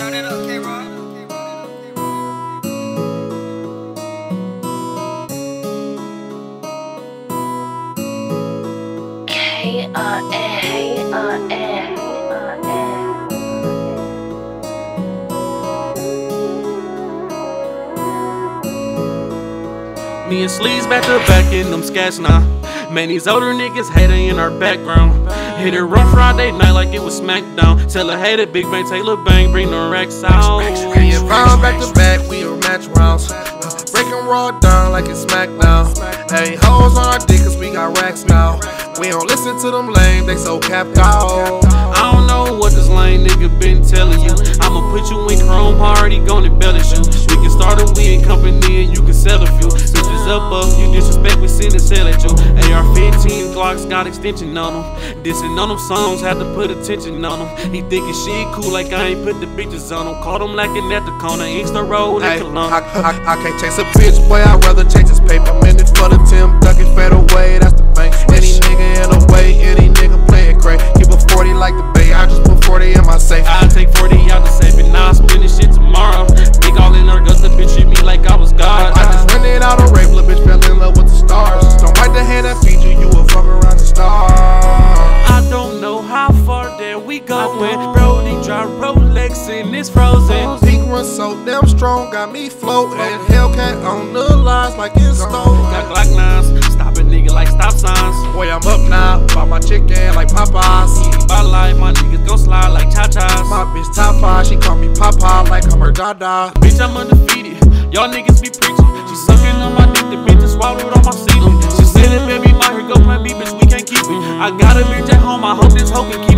Run it up, K-Rock. Me and Sleeves back to back in them scats now. Man, these older niggas hating in our background. Hit it rough Friday night like it was SmackDown. Tell her hated Big Bang, Taylor Bang, bring the racks out. Me and Brown back to back, we a match rounds. Breaking Raw down like it's SmackDown. Hey, hoes on our dick cause we got racks now. We don't listen to them lame, they so capped out. I don't know what this lame nigga been telling you. I'ma put you in chrome hard, he gon' embellish you. We can start a weed company and you can sell a few. Bitches up, you disrespect, we send and sell at you. AR-15 Glocks got extension on them. Dissing on them songs, had to put attention on them. He thinking shit cool like I ain't put the bitches on him. Caught him lacking at the corner, Inkster Road in Cologne. I can't chase a bitch, boy, I'd rather chase his paper. I'm in it for the Tim, ducking fed away, that's the bank. Any nigga in the way, any nigga playing crazy. Keep a 40 like the Bay, I just put 40 in my safe. I take 40 out the safe and now I spend this shit tomorrow. Big all in her guts, the bitch treat me like I was God. I just rented out a rave, little bitch fell in love with the stars. Don't bite the hand that feed you, you will fuck around the stars. I don't know how far that we going. Brody drive Rolex and it's frozen. Peak run so damn strong, got me floating. Hellcat on the lines like it's stolen. Got Glock 9s, stop a nigga like stop signs. Boy, I'm up now, bought my chicken like Popeyes. My life, my niggas gon' slide like cha-chas. My bitch top 5, she call me Papa like I'm her dada. Bitch, I'm undefeated, y'all niggas be preaching. She sucking on my dick, the bitch just swallowed on my ceiling. She said it, baby, my here go plan B, bitch, we can't keep it. I got a bitch at home, I hope this hoe can keep it.